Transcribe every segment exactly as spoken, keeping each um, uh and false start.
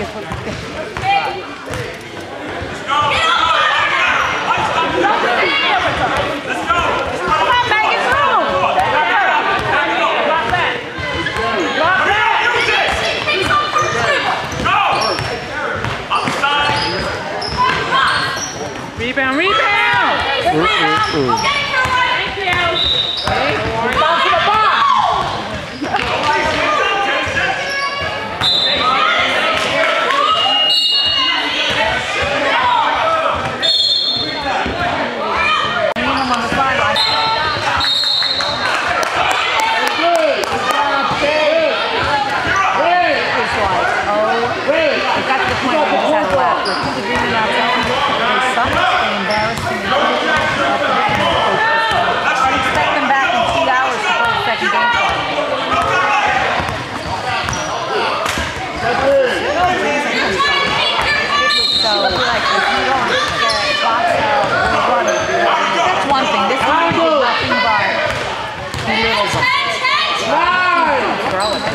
Rebound, rebound! Good rebound! Ooh, ooh. Okay, thank you! Ready? Down to the box! Him on the sideline. It was like, oh, it got to the point where we just had to laugh. Like, he's agreeing outside. They embarrassed me. I expect them back in two hours to play the second game for me. So, like, if you don't get box out, we're running. That's one thing. This one is nothing but belittles them. Throw it.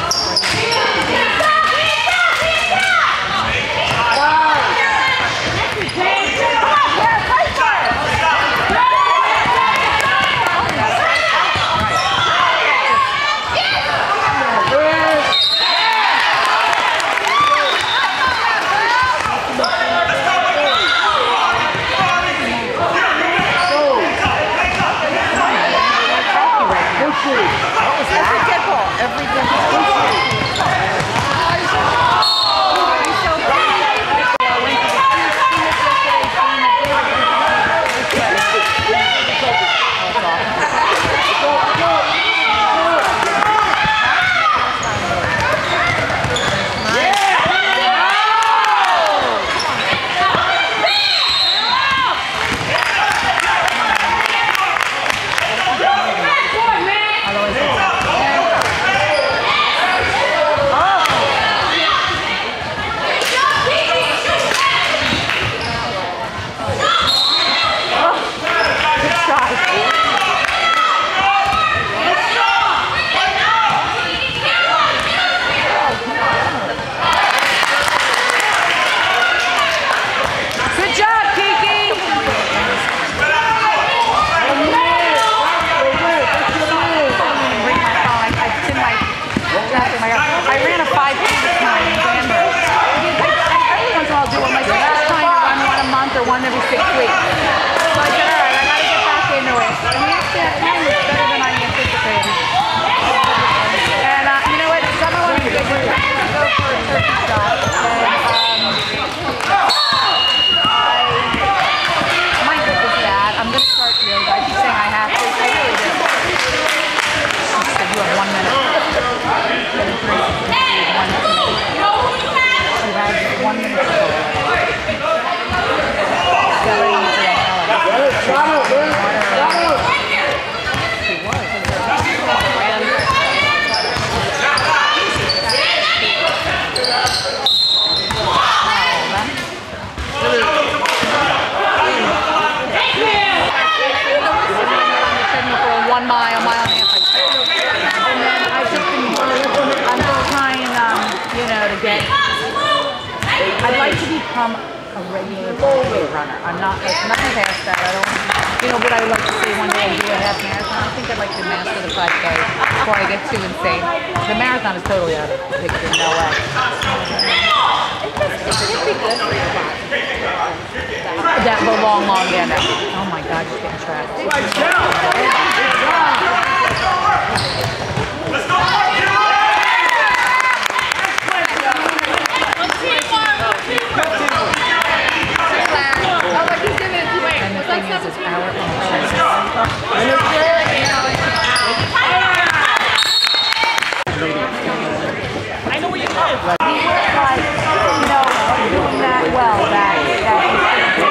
One every six weeks. So I said, all right, I got to get back into it. And the afternoon was better than I anticipated. And uh, you know what? Summer was good. We're going to go for a turkey shot. And um, I might get this bad. I'm going to start yoga. I keep saying I have to. I really do. She said, you have one minute. She has one minute to go. One mile, mile and a half, I think. And then I've just been, I'm still trying, um, you know, to get, I'd like to become a regular weight runner. I'm not, like, nothing past that. I don't, you know, what I would like to say one day I'll do a half marathon. I think I'd like to master the five K before I get too insane. The marathon is totally out of the picture, no way. It should be good for your body. That the long, long end. Oh my God, you're getting trapped. Let's go! I know where you live. He looks like, you know, doing that well, that, that he's going to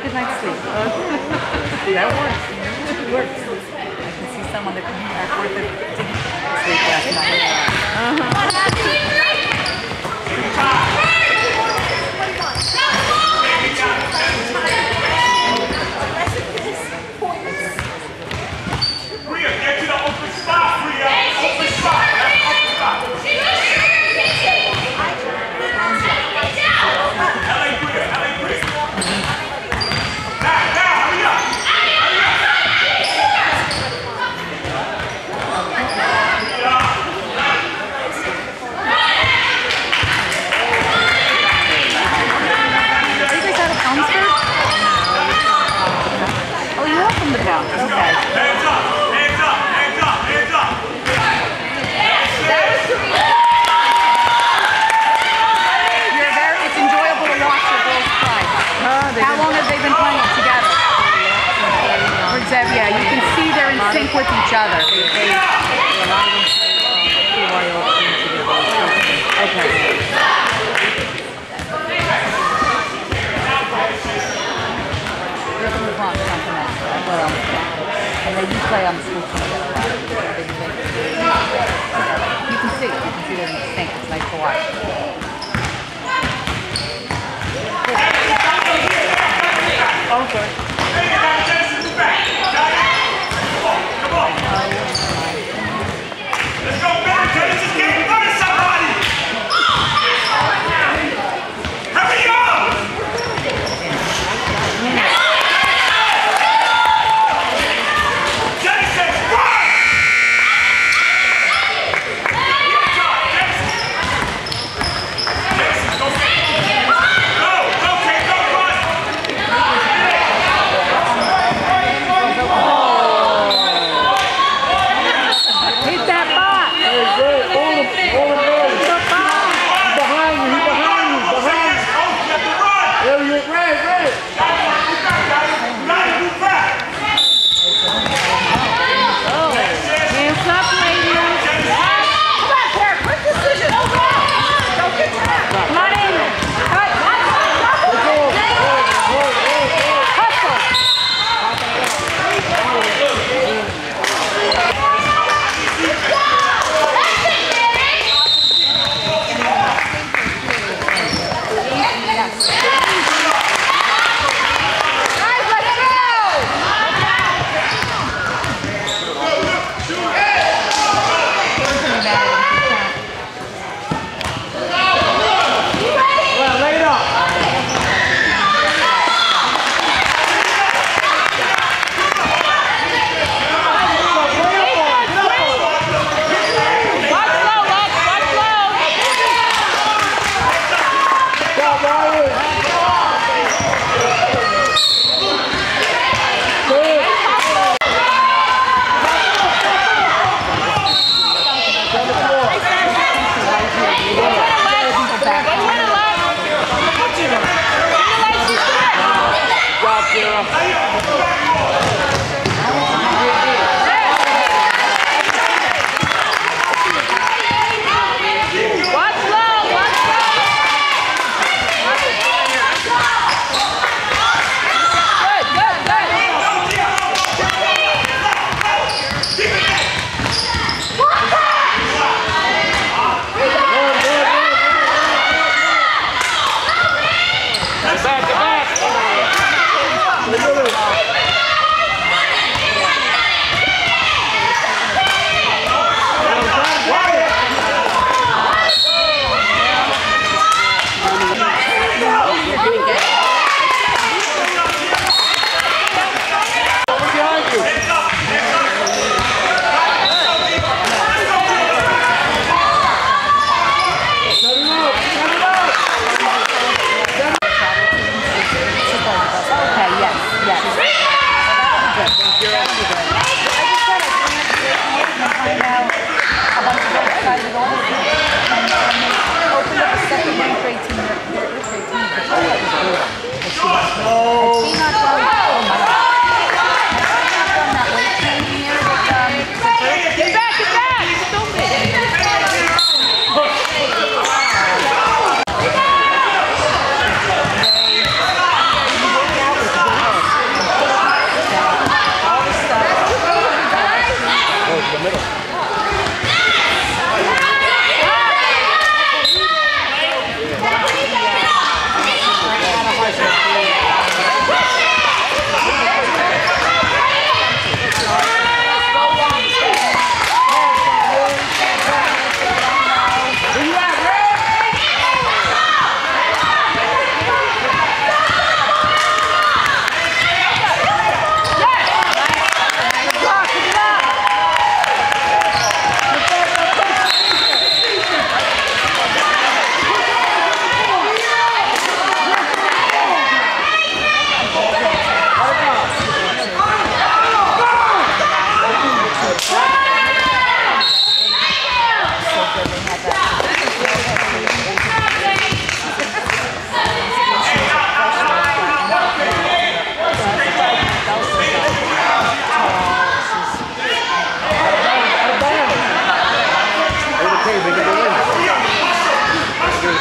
good night's sleep. That works. It works. I can see someone that could be back worth it didn't sleep last night. Uh-huh. Rhea, get to the open spot, Rhea! Open spot! Open spot! L A Rhea, L A Rhea! Now, now, hurry up! Hurry up! Are you guys out of concert? Oh, you are from the Bronx. Okay. Hands up! Hands up! Hands up! Hands up! You're very, it's enjoyable to watch your girls play. How long have they been playing together? For example, yeah, you can see they're in sync with each other. They, they, okay. They're from the Bronx, not from that. Well, and they do play on the school team together. You can see, you can see they're in sync. It's nice to watch. Okay. Come on! Let's go, Billy! Genesis, get in front of somebody! Hurry up! Genesis, run! Genesis! Genesis, go! Go! Go, Kate, go, run!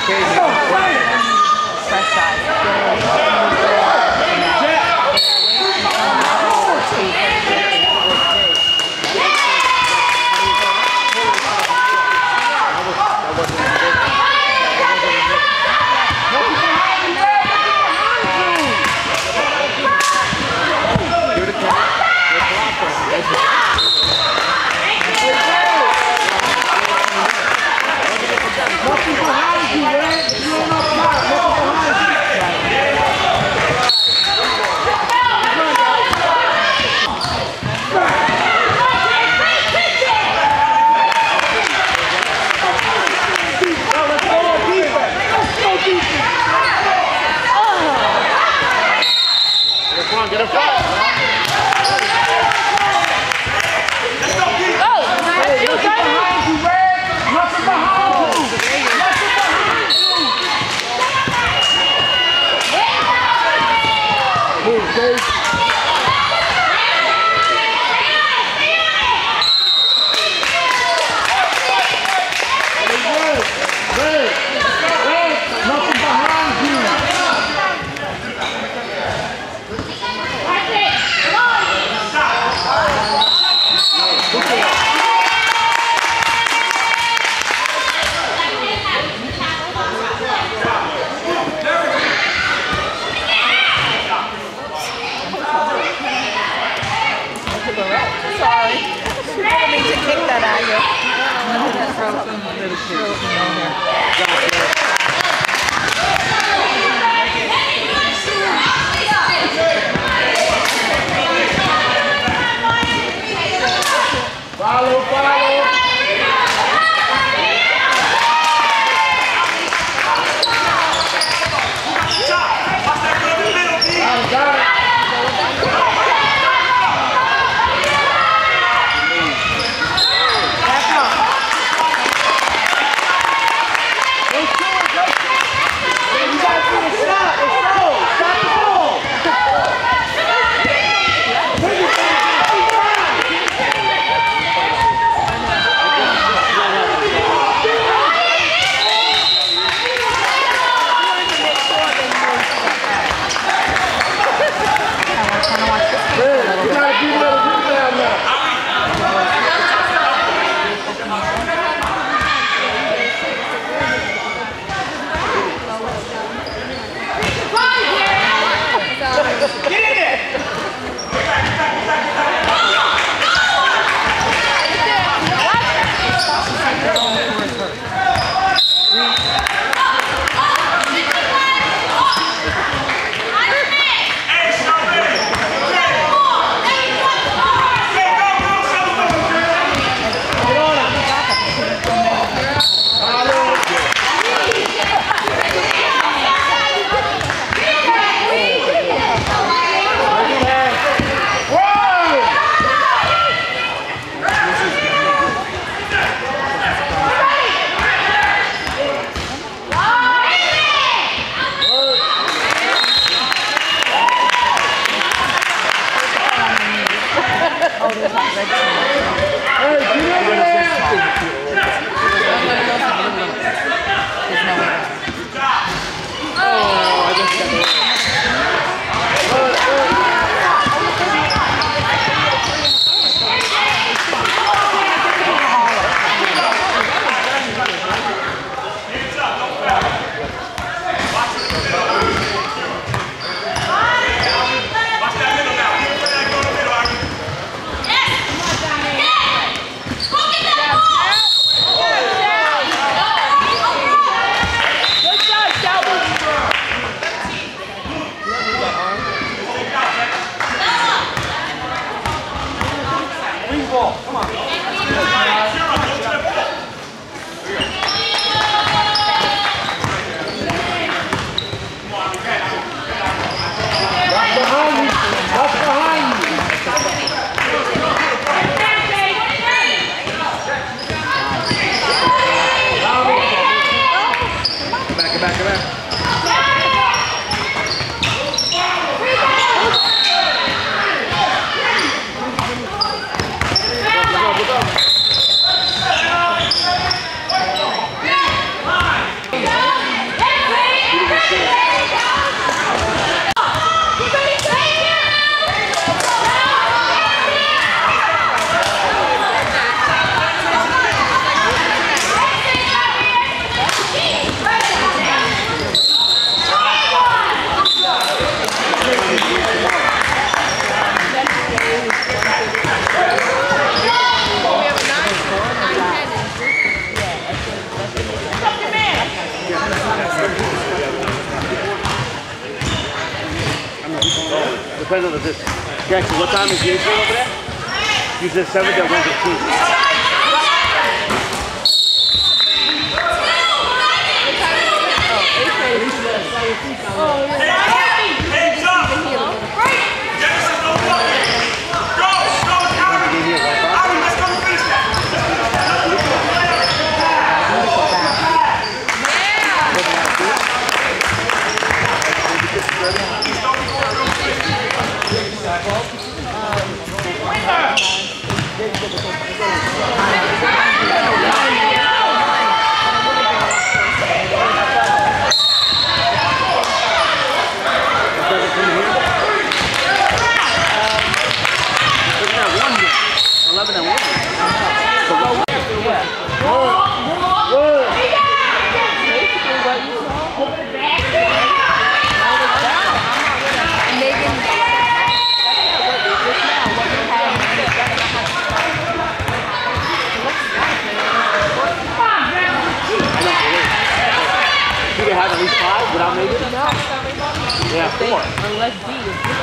Fresh eyes. Follow, follow. depends on the distance. Jackson, what time is the game over there? You said seven, that one's at two. Hands up! Jefferson, no block! Go! Go! Harry! Harry, let's go finish eleven and one. You can have at least five without making it? Yeah, four. Unless D is